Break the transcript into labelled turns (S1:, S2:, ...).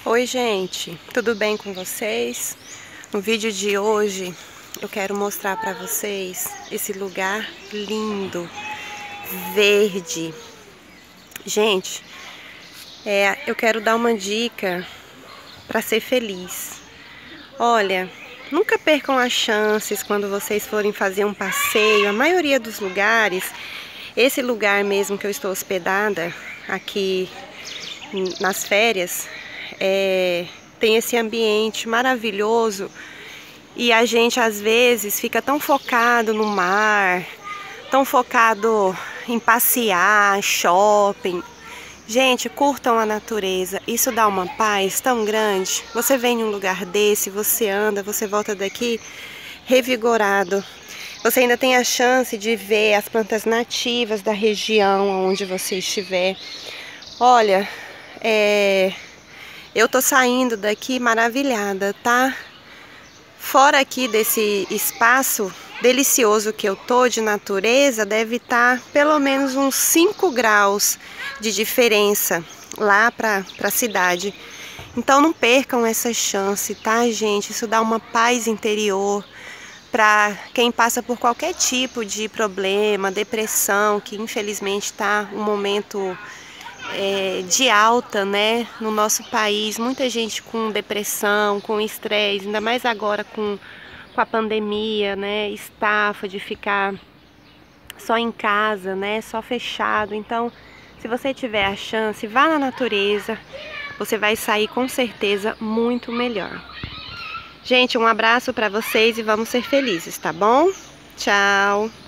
S1: Oi gente, tudo bem com vocês? No vídeo de hoje eu quero mostrar para vocês esse lugar lindo, verde. Gente, eu quero dar uma dica para ser feliz. Olha, nunca percam as chances quando vocês forem fazer um passeio. A maioria dos lugares, esse lugar mesmo que eu estou hospedada aqui nas férias, tem esse ambiente maravilhoso e a gente às vezes fica tão focado no mar, tão focado em passear, shopping. Gente, curtam a natureza, isso dá uma paz tão grande. Você vem em um lugar desse, você anda, você volta daqui revigorado. Você ainda tem a chance de ver as plantas nativas da região onde você estiver. Olha, eu tô saindo daqui maravilhada, tá? Fora aqui desse espaço delicioso que eu tô de natureza, deve estar pelo menos uns 5 graus de diferença lá pra cidade. Então não percam essa chance, tá, gente? Isso dá uma paz interior para quem passa por qualquer tipo de problema, depressão, que infelizmente tá um momento de alta, né, no nosso país. Muita gente com depressão, com estresse, ainda mais agora com a pandemia, né, estafa de ficar só em casa, né, só fechado. Então, se você tiver a chance, vá na natureza, você vai sair com certeza muito melhor. Gente, um abraço para vocês e vamos ser felizes, tá bom? Tchau!